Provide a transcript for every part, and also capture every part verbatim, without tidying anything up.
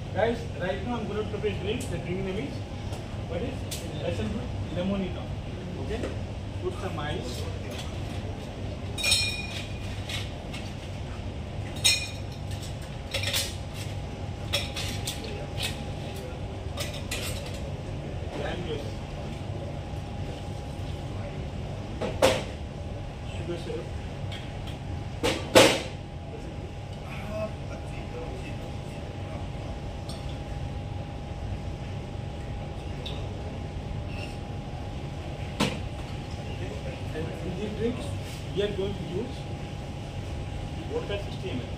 Guys, right now I'm going to prepare a drink. The drink name is, what is? Passion fruit lemonita. Okay? Put some ice. Lime juice. Sugar syrup. Drinks, we are going to use vodka sixty milliliters.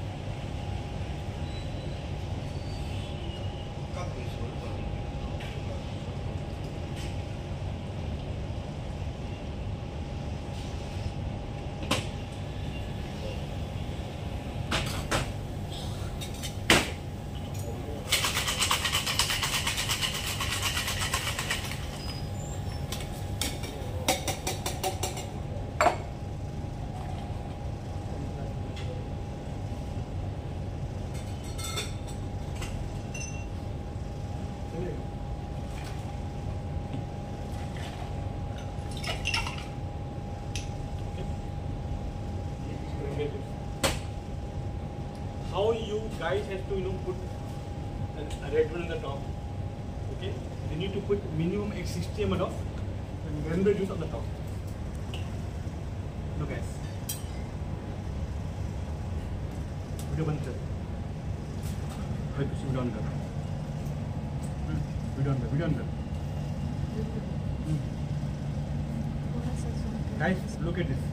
How you guys have to, you know, put a red one on the top. Okay, you need to put minimum sixty milliliters of cranberry juice on the top. Look guys, video बंद कर, video on कर, video on कर, video on कर. Guys, look at this.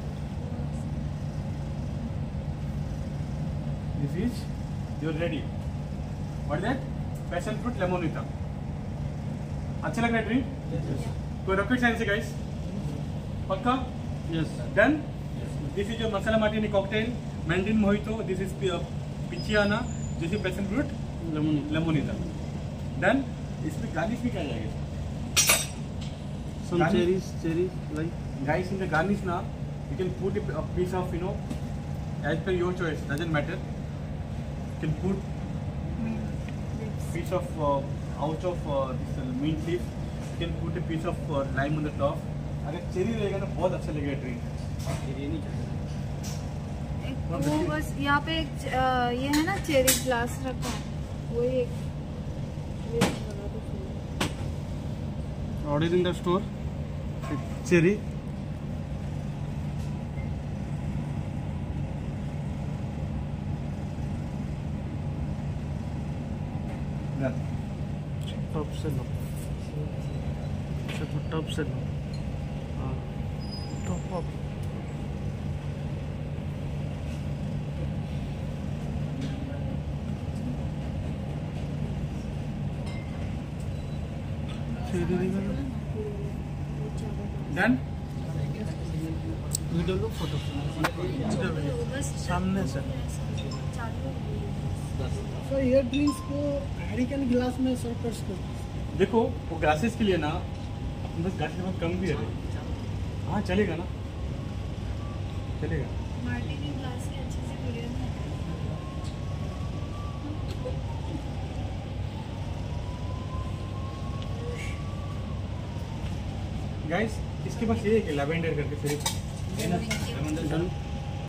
This is, you're ready. What is that? Passion fruit lemonita. अच्छा लग रहा है drink? Yes. कोई रॉकेट साइंस है guys? पक्का? Yes. Done? Yes. This is your masala martini cocktail, mandarin mojito. This is pichiana. This is passion fruit lemonita. Done? इसमें garnish भी क्या जाएगा? Some cherries, cherries like. Guys, in the garnish now, you can put a piece of, you know, as per your choice. Doesn't matter. You can put piece of uh, out of uh, this uh, mint leaf. You can put a piece of uh, lime on the top. अगर cherry रहेगा ना बहुत अच्छा लगेगा drink. ये नहीं वो बस यहाँ पे एक ये है ना चेरी ग्लास रखा है वो एक order in the store cherry. Top से लो, टॉप से लो, हाँ टॉप अप. डन. वीडियो लो, फोटो सामने से. सर ये ड्रिंक्स को अमेरिकन गिलास में सर्व कर सकते. देखो वो ग्लासेस के लिए ना बस ग्लासेस में कम भी है. हाँ चलेगा ना, चलेगा. मार्टिनी ग्लास के अच्छे से पूरे गाइस. इसके पास ये है कि लैवेंडर करके फिर लेवेंडर